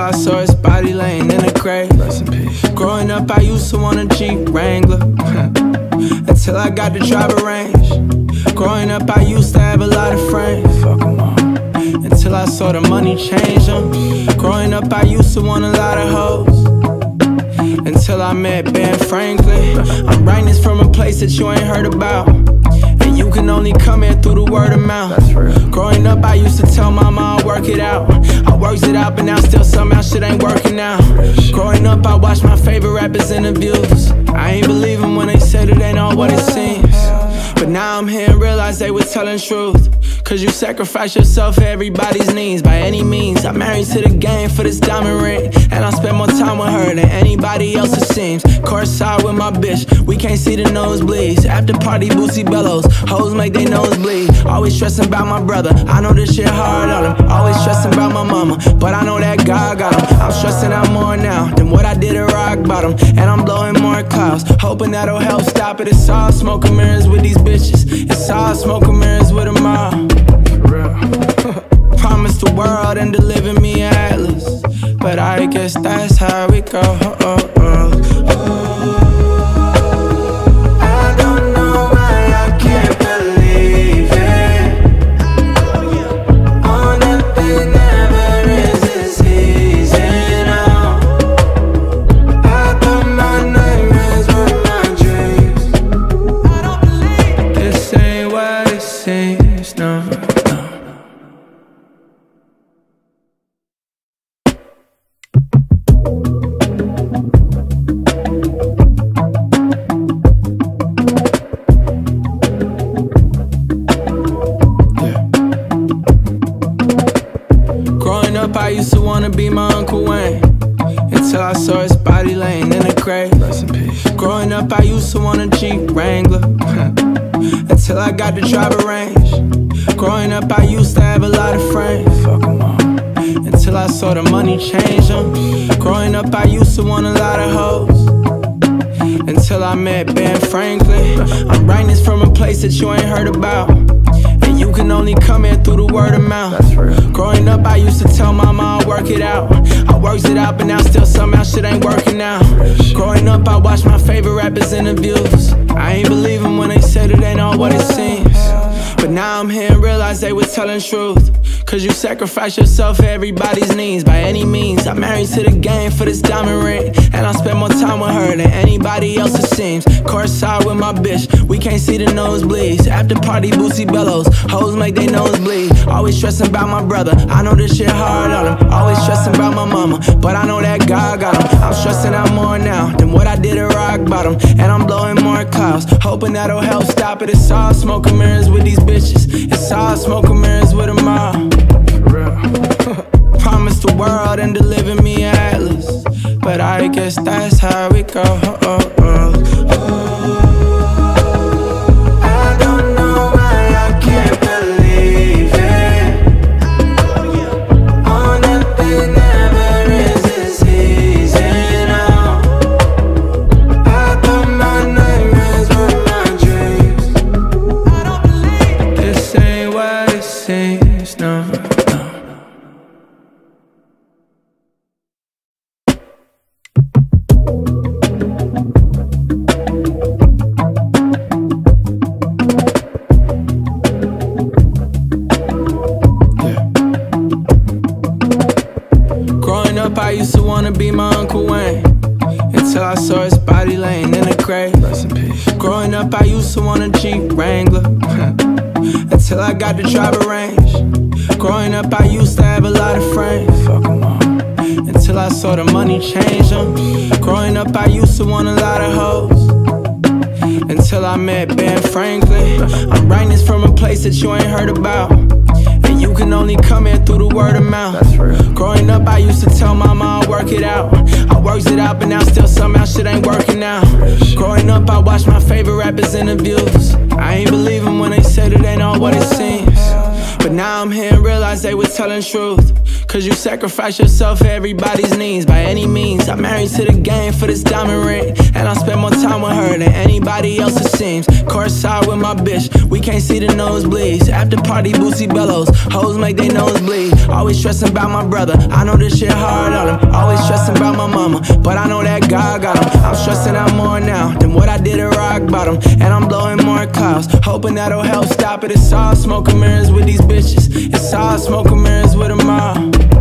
I saw his body laying in a grave. Growing up, I used to want a Jeep Wrangler until I got to drive a Range. Growing up, I used to have a lot of friends. Fuck 'em all. Until I saw the money change them. Growing up, I used to want a lot of hoes. Until I met Ben Franklin. I'm writing this from a place that you ain't heard about, and you can only come here through the word of mouth. Growing up, I used to tell mama I'll work it out. I worked it out, but now still somehow shit ain't working out. Growing up, I watched my favorite rappers' interviews. I ain't believe them when they said it ain't all what it seems. But now I'm here and realize they was telling truth. Cause you sacrifice yourself for everybody's needs by any means. I'm married to the game for this diamond ring, and I spend more time with her than anybody else it seems. Courtside with my bitch, we can't see the nosebleeds. After party, Boosie bellows, hoes make they nose bleed. Always stressing about my brother, I know this shit hard on him. Always stressing about my mama, but I know that God got him. I'm stressing out more now than what I did at rock bottom, and I'm blowing more clouds, hoping that'll help stop it. It's all smoke and mirrors with these bitches. It's all smoke and mirrors with them all. Promised the world and delivered me an atlas, but I guess that's how it goes. I don't know why I can't believe it. Oh, nothing ever is as easy now. I thought my nightmares were my dreams. I don't believe this ain't what it seems, no. I used to wanna be my Uncle Wayne until I saw his body laying in a grave. Growing up, I used to want a Jeep Wrangler until I got to drive a Range. Growing up, I used to have a lot of friends. Fuck 'em all. Until I saw the money change them. Growing up, I used to want a lot of hoes. Until I met Ben Franklin. I'm writing this from a place that you ain't heard about, and you can only come here through the word of mouth. Growing up, I used to tell mama I'll work it out. I worked it out, but now still somehow shit ain't working out. Growing up, I watched my favorite rappers' interviews. I ain't believe them when they said it ain't all what it seems. But now I'm here and realize they was telling truth. Cause you sacrifice yourself for everybody's needs by any means. I'm married to the game for this diamond ring, and I spend more time with her than anybody else it seems. Courtside with my bitch, we can't see the nosebleeds. After party, Boosie bellows, hoes make they nose bleed. Always stressing about my brother, I know this shit hard on him. Always stressing about my mama, but I know that God got him. I'm stressing out more now than what I did at rock bottom, and I'm blowing more clouds, hoping that'll help stop it. It's all smoke and mirrors with these bitches. It's all smoke and mirrors with them all. Promised the world and delivered me an atlas, but I guess that's how it goes. I don't know why I can't believe it. Oh, nothing ever is as easy now. I thought my nightmares were my dreams. I don't believe this ain't what it seems, no. I used to wanna be my Uncle Wayne until I saw his body laying in a grave. Growing up, I used to want a Jeep Wrangler until I got to drive a Range. Growing up, I used to have a lot of friends. Fuck 'em all. Until I saw the money change them. Growing up, I used to want a lot of hoes. Until I met Ben Franklin. I'm writing this from a place that you ain't heard about, and you can only come here through the word of mouth. Growing up, I used to tell mama I'll work it out. I worked it out, but now still somehow shit ain't working out. Growing up, I watched my favorite rappers' interviews. I ain't believe them when they said it ain't all what it seems. But now I'm here and realize they was telling truth. Cause you sacrifice yourself for everybody's needs by any means. I'm married to the game for this diamond ring, and I spend more time with her than anybody else it seems. Courtside with my bitch, we can't see the nosebleeds. After party, Boosie bellows, hoes make they nose bleed. Always stressing about my brother, I know this shit hard on him. Always stressing about my mama, but I know that God got him. I'm stressing out more now than what I did at rock bottom, and I'm blowing more clouds, hoping that'll help stop it. It's all smoke and mirrors with these bitches, it's all smoke and mirrors with them all.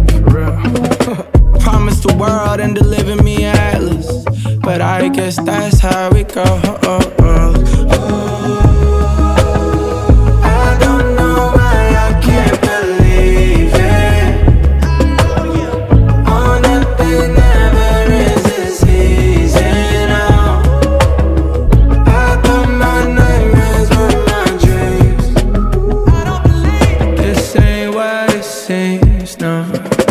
Promised the world and delivered me an atlas, but I guess that's how it goes. I don't know why I can't believe it. Oh, nothing ever is as easy now. I thought my nightmares were my dreams. I don't believe this ain't what it seems, no.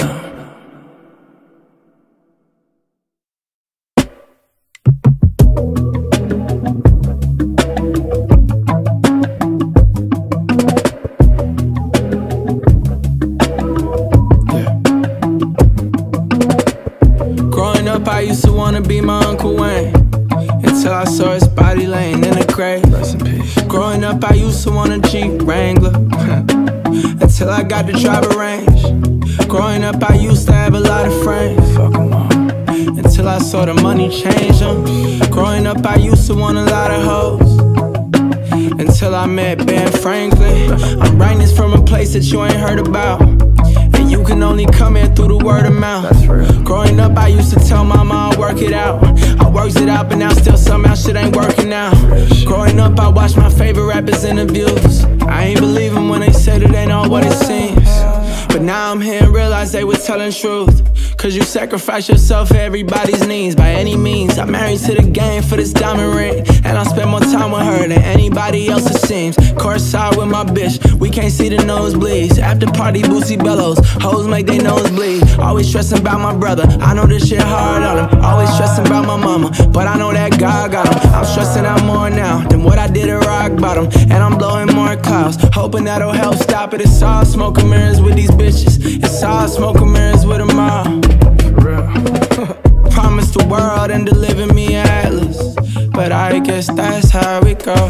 I used to wanna be my Uncle Wayne, until I saw his body laying in the grave. Growing up, I used to want a Jeep Wrangler, until I got to drive a range. Growing up, I used to have a lot of friends, until I saw the money change them. Growing up, I used to want a lot of hoes, until I met Ben Franklin. I'm writing this from a place that you ain't heard about, and you can only come here through the word of mouth. Growing up, I used to tell mama I'll work it out. I worked it out, but now still somehow shit ain't working out. Growing up, I watched my favorite rappers' interviews. I ain't believe them when they said it ain't all what it seems. But now I'm here and realize they was telling truth. Cause you sacrifice yourself for everybody's needs by any means. I'm married to the game for this diamond ring, and I spend more time with her than anybody else it seems. Courtside with my bitch, we can't see the nosebleeds. After party, Boosie bellows, hoes make they nose bleed. Always stressing about my brother, I know this shit hard on him. Always stressing about my mama, but I know that God got him. I'm stressing out more now than what I did at rock bottom, and I'm blowing more clouds, hoping that'll help stop it. It's all smoke and mirrors with these bitches, it's all smoke and mirrors with them all. Promised the world and delivered me an atlas, but I guess that's how it goes.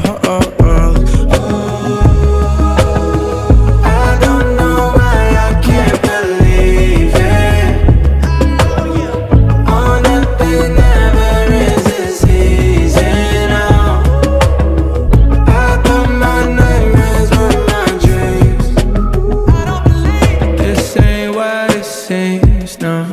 I don't know why I can't believe it. Oh, nothing ever is as easy now. I thought my nightmares were my dreams. I don't believe this ain't what it seems, no.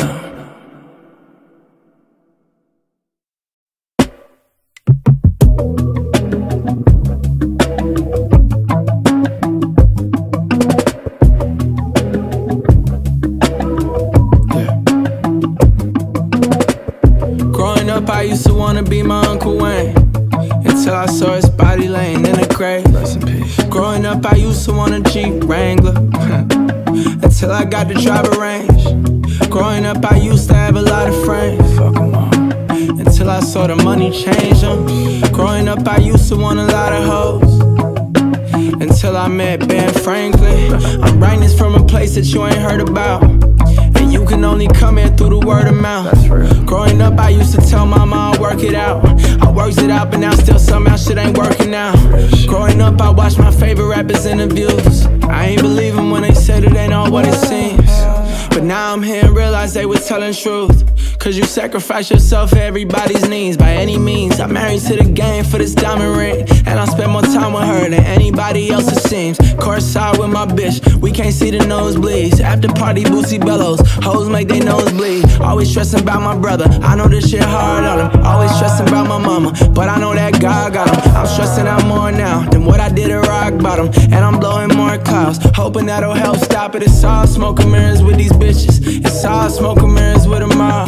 I used to wanna be my Uncle Wayne, until I saw his body laying in the grave. Growing up, I used to want a Jeep Wrangler, until I got to drive a range. Growing up, I used to have a lot of friends, until I saw the money change them. Growing up, I used to want a lot of hoes, until I met Ben Franklin. I'm writing this from a place that you ain't heard about, and you can only come here through the word of mouth. Growing up, I used to tell mama I'll work it out. I worked it out, but now still somehow shit ain't working out. Growing up, I watched my favorite rappers' interviews. I ain't believe them when they said it ain't all what it seems. But now I'm here and realize they was telling truth. Cause you sacrifice yourself for everybody's needs by any means. I'm married to the game for this diamond ring, and I spend more time with her than anybody else it seems. Courtside with my bitch, we can't see the nosebleeds. After party, Boosie bellows, hoes make they nose bleed. Always stressing about my brother, I know this shit hard on him. Always stressing about my mama, but I know that God got him. I'm stressing out more now than what I did at rock bottom, and I'm blowing more clouds, hoping that'll help stop it. It's all smoke and mirrors with these bitches, it's all smoke and mirrors with them all.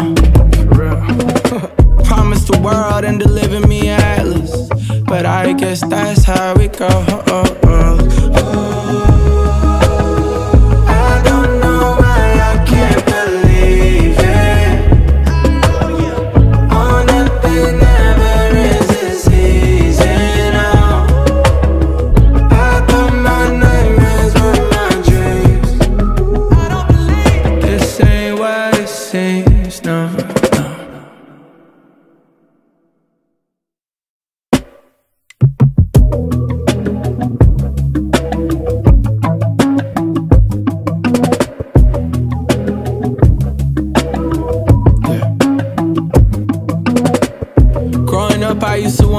Promised the world and delivered me an atlas, but I guess that's how it goes. I don't know why I can't believe it. Oh, nothing ever is as easy now. I thought my nightmares were my dreams. I don't believe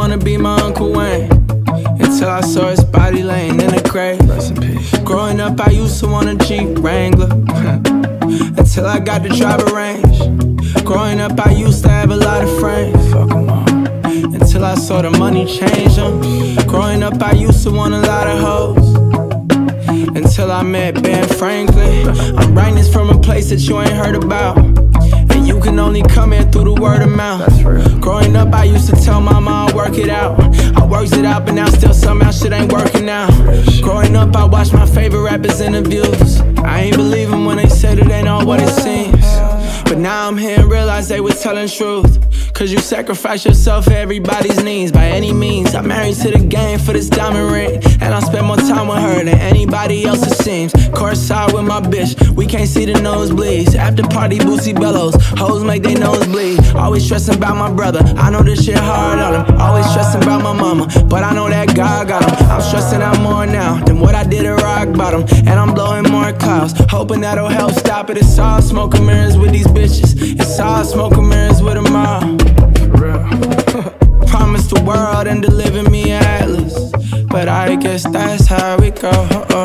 wanna be my Uncle Wayne, until I saw his body laying in a grave. Growing up, I used to want a Jeep Wrangler, until I got to drive a Range. Growing up, I used to have a lot of friends, until I saw the money change them. Growing up, I used to want a lot of hoes, until I met Ben Franklin. I'm writing this from a place that you ain't heard about, and you can only come here through the word of mouth. Growing up, I used to tell mama I'll work it out. I worked it out, but now still somehow shit ain't working out. Growing up, I watched my favorite rappers' interviews. I ain't believe them when they said it ain't all what it seems. But now I'm here and realize they was telling truth. Cause you sacrifice yourself for everybody's needs by any means. I'm married to the game for this diamond ring, and I spend more time with her than anybody else it seems. Courtside with my bitch, we can't see the nosebleeds. After party, Boosie bellows, hoes make they nose bleed. Always stressing about my brother, I know this shit hard on him. Always stressing about my mama, but I know that God got him. I'm stressing out more now than what I did at rock bottom, and I'm blowing more clouds, hoping that'll help stop it. It's all smoke and mirrors with these bitches, it's all smoke and mirrors with them all. Promised the world and delivered me an atlas, but I guess that's how it goes.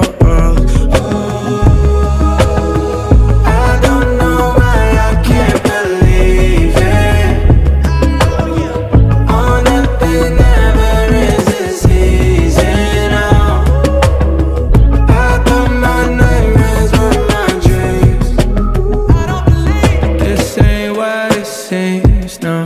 I don't know why I can't believe it. Oh, nothing ever is as easy now. I thought my nightmares were my dreams. I don't believe this ain't what it seems, no.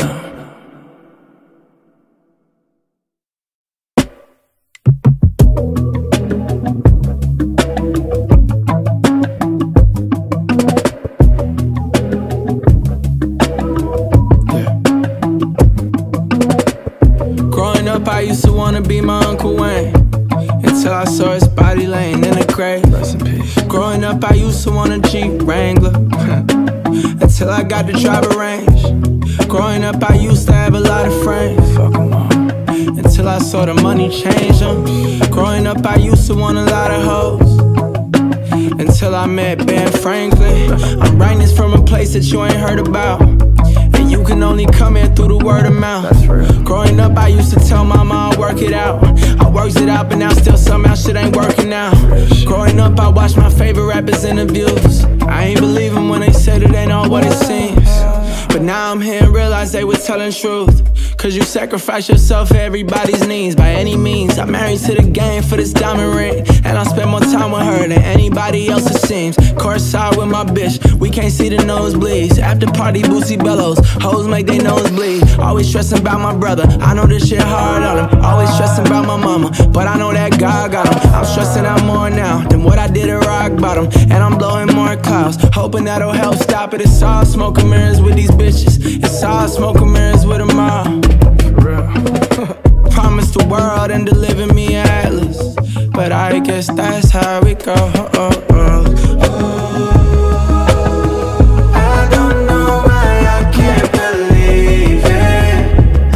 I used to wanna be my Uncle Wayne, until I saw his body laying in a grave. Growing up, I used to want a Jeep Wrangler, until I got to drive a Range. Growing up, I used to have a lot of friends, until I saw the money change them. Growing up, I used to want a lot of hoes, until I met Ben Franklin. I'm writing this from a place that you ain't heard about, and you can only come here through the word of mouth. Growing up, I used to tell mama I'll work it out. I worked it out, but now still somehow shit ain't working out. Growing up, I watched my favorite rappers' interviews. I ain't believe them when they said it ain't all what it seems. But now I'm here and realize they was telling truth. Cause you sacrifice yourself for everybody's needs by any means. I'm married to the game for this diamond ring, and I spend more time with her than anybody else it seems. Courtside with my bitch, we can't see the nosebleeds. After party, Boosie bellows, hoes make they nose bleed. Always stressing about my brother, I know this shit hard on him. Always stressing about my mama, but I know that God got him. I'm stressing out more now than what I did at rock bottom, and I'm blowing more clouds, hoping that'll help stop it. It's all smoke and mirrors with these bitches, it's all smoke and mirrors with them all. Promised the world and delivered me an atlas, but I guess that's how it goes. I don't know why I can't believe it.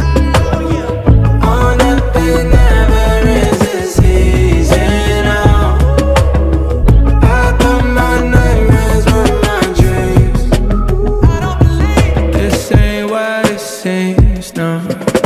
Oh, nothing ever is as easy now. I thought my nightmares were my dreams. I don't believe this ain't what it seems, no.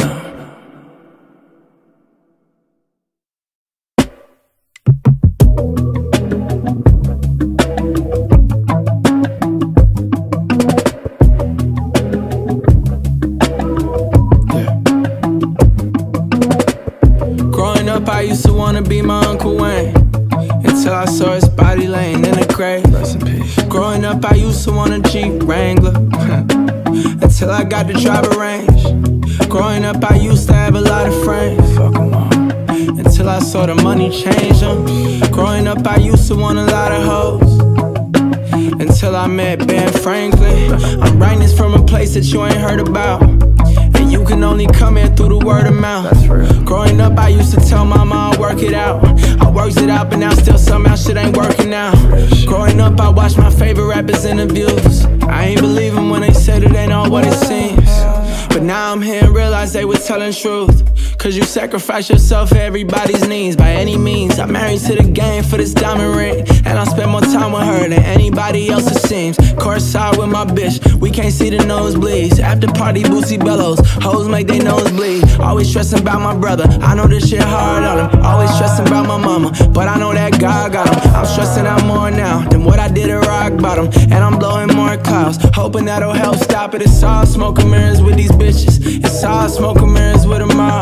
I used to wanna be my Uncle Wayne, until I saw his body laying in a grave. Growing up, I used to want a Jeep Wrangler, until I got to drive a Range. Growing up, I used to have a lot of friends, until I saw the money change them. Growing up, I used to want a lot of hoes, until I met Ben Franklin. I'm writing this from a place that you ain't heard about, and you can only come here through the word of mouth. Growing up, I used to tell mama I'll work it out. I worked it out, but now still somehow shit ain't working out. Growing up, I watched my favorite rappers' interviews. I ain't believe them when they said it ain't all what it seems. But now I'm here and realize they was was telling truth. Cause you sacrifice yourself for everybody's needs. By any means, I'm married to the game for this diamond ring. And I spend more time with her than anybody else it seems. Courtside with my bitch, we can't see the nosebleeds. After party, Boosie bellows, hoes make they nose bleed. Always stressing about my brother, I know this shit hard on him. Always stressing about my mama, but I know that God got him. I'm stressing out more now than what I did at rock bottom. And I'm blowing more clouds, hoping that'll help stop it. It's all smoke and mirrors with these bitches. It's all smoke and mirrors with them all.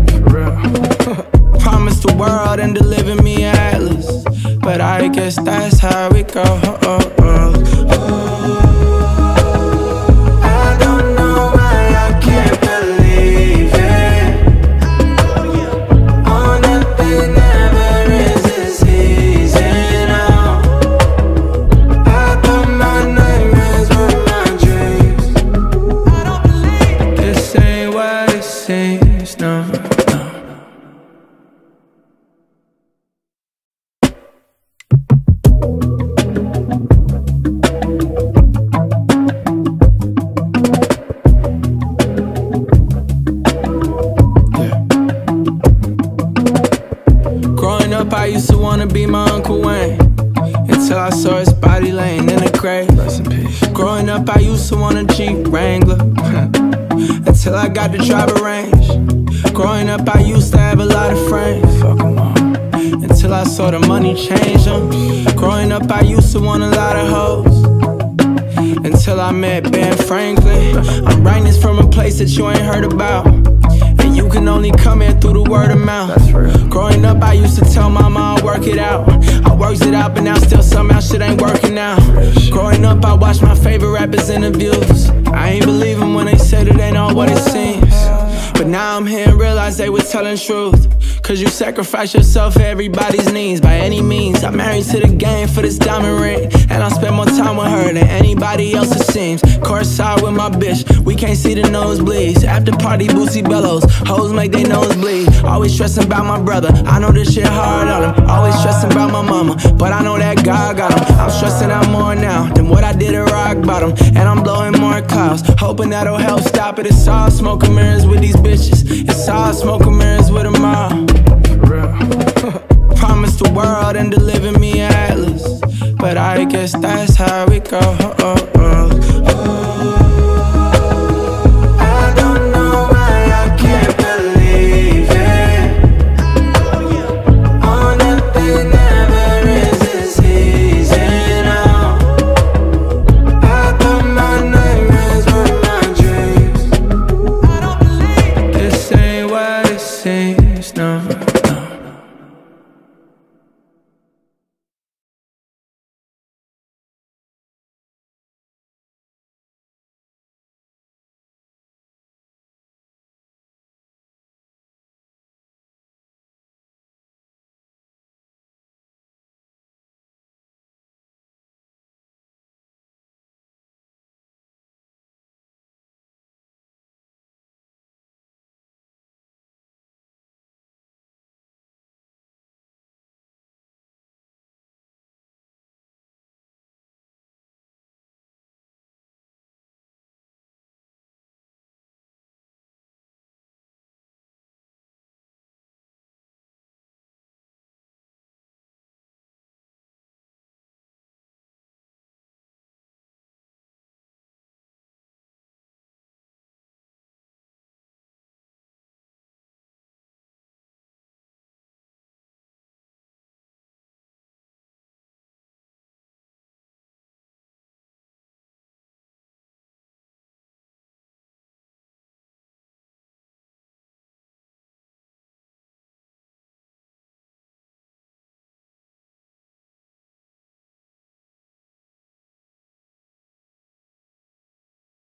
Promised the world and delivered me an atlas, but I guess that's how it goes. I don't know why I can't believe it. Oh, nothing ever is as easy now. I thought my nightmares were my dreams. I don't believe this ain't what it seems, no. I used to wanna be my Uncle Wayne, until I saw his body laying in a grave. Growing up, I used to want a Jeep Wrangler, until I got to drive a Range. Growing up, I used to have a lot of friends, until I saw the money change them. Growing up, I used to want a lot of hoes, until I met Ben Franklin. I'm writing this from a place that you ain't heard about, and you can only come here through the word of mouth. Growing up, I used to tell mama I'll work it out. I worked it out, but now still somehow shit ain't working out. Growing up, I watched my favorite rappers' interviews. I ain't believe them when they said it ain't all what it seems. But now I'm here and realize they was telling truth. Cause you sacrifice yourself for everybody's needs. By any means, I'm married to the game for this diamond ring. And I spend more time with her than anybody else it seems. Courtside with my bitch, we can't see the nosebleeds. After party, Boosie bellows, hoes make they nose bleed. Always stressing about my brother, I know this shit hard on him. Always stressing about my mama, but I know that God got him. I'm stressing out more now than what I did at rock bottom. And I'm blowing more clouds, hoping that'll help stop it. It's all smoke and mirrors with these bitches. It's all smoke and mirrors with them all. Promised the world and delivered me an atlas, but I guess that's how it goes.